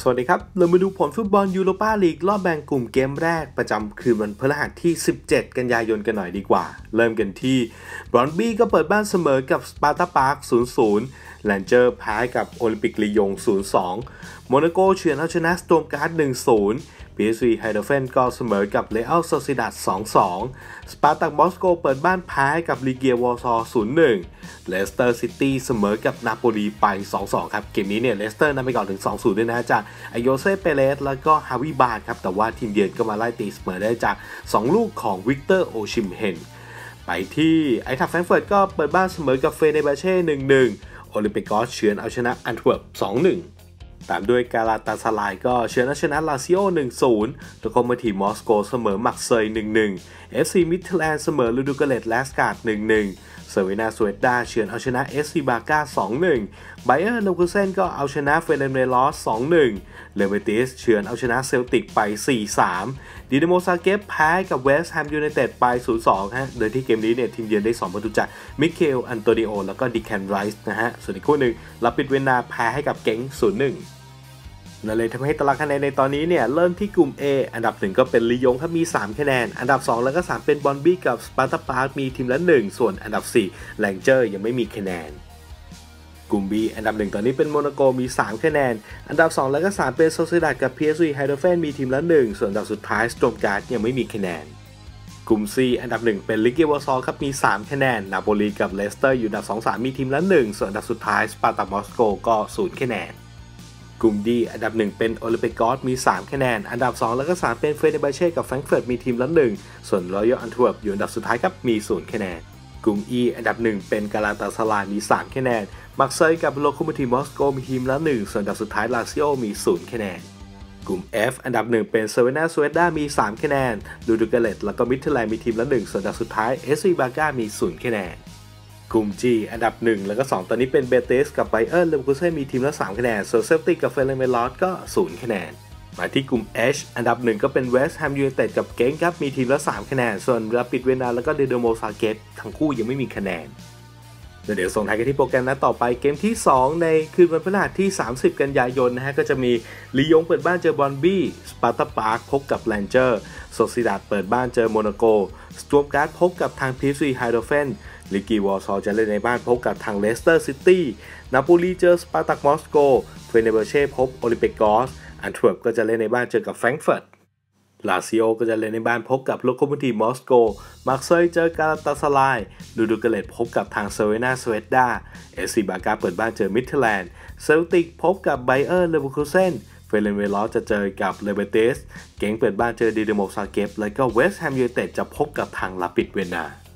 วัสดีครับเรามาดูผลฟุตบอลยูโรปาลีกรอบแบ่งกลุ่มเกมแรกประจำคืนวันพฤหัสที่17กันยายนกันหน่อยดีกว่าเริ่มกันที่บรอนบี้ก็เปิดบ้านเสมอกับสปาร์ตาปาร์ค 0-0 แลนเจอร์แพ้กับโอลิมปิกลียง 0-2 โมนาโกเฉือนเอาชนะสโตร์มการ์ด 1-0 PSV ไฮเดอร์เฟนก็เสมอกับเรอัลโซซิดาด 2-2 สปาร์ตักมอสโกเปิดบ้านแพ้กับลีเกียวอร์ซอ 0-1 เลสเตอร์ซิตี้เสมอกับนาโปลีไป 2-2 ครับเกมนี้เนี่ยเลสเตอร์นำไปก่อนถึง 2-0 ด้วยนะจากอโยเซ่เปเรสแล้วก็ฮาวิบาร์ครับแต่ว่าทีมเยือนก็มาไล่ตีเสมอได้จาก 2 ลูกของวิกเตอร์โอชิมเฮนไปที่ไอทักแฟรงก์เฟิร์ตก็เปิดบ้านเสมอกับเฟเนบาเช่ 1-1 โอลิมปิกกอสเฉือนเอาชนะอันทเวิร์ป 2-1 ตามด้วยกาลาตาสลายก็เฉือนเอาชนะลาซิโอ 1-0 แล้วก็มาทีมอสโกเสมอมักเซย 1-1 FC มิดเทแลนด์เสมอลูดูเกเลตแลสการ์ด 1-1 เซอร์วินาสเวตดาเฉือนเอาชนะ FC บาก้า 2-1 ไบเออร์เลเวอร์คูเซนก็เอาชนะเฟเรนเรลอส 2-1 เลเวติสเฉือนเอาชนะเซลติกไป 4-3 ดินาโมซาเกฟแพ้กับเวสต์แฮมยูไนเต็ดไป 0-2 ฮะโดยที่เกมนี้เนี่ยทีมเยือนได้2ประตูจากมิเคลอันโตนิโอแล้วก็ดิแคนไรส์นะฮะส่วนอีกคู่หนึ่งลาปิดเวนาแพ้ให้กับเก๋ง 0-1นั่นเลยทำให้ตารางคะแนนในตอนนี้เนี่ยเริ่มที่กลุ่ม A อันดับ1ก็เป็นลียงครับมี3คะแนนอันดับ2แล้วก็3เป็นบอนบี้กับสปาร์ตาปาร์คมีทีมละ1ส่วนอันดับ4แลงเจอร์ยังไม่มีคะแนนกลุ่ม B อันดับ1ตอนนี้เป็นโมนาโกมี3คะแนนอันดับ2แล้วก็3เป็นโซซิดาดกับ PSV ไฮเดอร์เฟนมีทีมละ1ส่วนอันดับสุดท้ายสโตร์มการ์ดยังไม่มีคะแนนกลุ่ม C อันดับ1เป็นลิเกวอร์ซอครับมี3คะแนนนาโปลีกับเลสเตอร์อยู่อันดับ 2-3 มีทีมละ1ส่วนอันดับสุดท้ายสปาร์ตามอสโกก็0คะแนนกลุ่ม D อันดับ1เป็นโอลิมปิกกอสมี3คะแนนอันดับ2แล้วก็3เป็นเฟเนบาเช่กับแฟรงก์เฟิร์ตมีทีมละ1ส่วนรอยัลอันทเวิร์ปอยู่อันดับสุดท้ายครับมี0คะแนนกลุ่ม E อันดับ1เป็นกาลาตาสลายมี3คะแนนมักเซยกับโลโคโมทีฟมอสโกมีทีมละ1ส่วนอันดับสุดท้ายลาซิโอมี0คะแนนกลุ่ม F อันดับ1เป็นเซเวนาสเวตดามี3คะแนนลูดูเกเลตแล้วก็มิดเทแลนด์มีทีมละ1ส่วนอันดับสุดท้ายเอสซีบาก้ามี0คะแนนกลุ่ม G อันดับ1แล้วก็2ตอนนี้เป็นเบเตสกับไบเออร์เลเวอร์คูเซ่นมีทีมละ3คะแนนส่วนเซลติกกับเฟเรนเมลอสก็0คะแนนมาที่กลุ่ม H อันดับ1ก็เป็นเวสต์แฮมยูไนเต็ดกับเก้งครับมีทีมละ3คะแนนส่วนราปิดเวนาแล้วก็เดโดโมซาเกตทั้งคู่ยังไม่มีคะแนนเดี๋ยวส่งท้ายกันที่โปรแกรมนัดต่อไปเกมที่2ในคืนวันพฤหัสที่30กันยายนนะฮะก็จะมีลียงเปิดบ้านเจอบอนบี้สปาร์ตาปาร์คพบกับแลนเจอร์โซซิดาดเปิดบ้านเจอโมนาโกสโตร์มการ์ดพบกับทาง PSV ไฮเดอร์เฟนลิกีวอร์ซอจะเล่นในบ้านพบกับทางเลสเตอร์ซิตี้นาโปลีเจอสปาร์ตักมอสโกเฟเนเบอร์เช่พบโอลิมปิกกอสอันทเวิร์ปก็จะเล่นในบ้านเจอกับแฟรงก์เฟิร์ตลาซิโอก็จะเล่นในบ้านพบกับโลโคโมทีฟมอสโกมาร์เซยเจอกาลาตาสลายลูดูเกเลตพบกับทางเซเวนาสเวตดาเอสซีบาก้าเปิดบ้านเจอมิดเทแลนด์เซลติกพบกับไบเออร์เลเวอร์คูเซนเฟเรนเวลอสจะเจอกับเลเบเตสเก๋งเปิดบ้านเจอดินาโมซาเกฟและก็เวสต์แฮมยูไนเต็ดจะพบกับทางลาปิดเวนา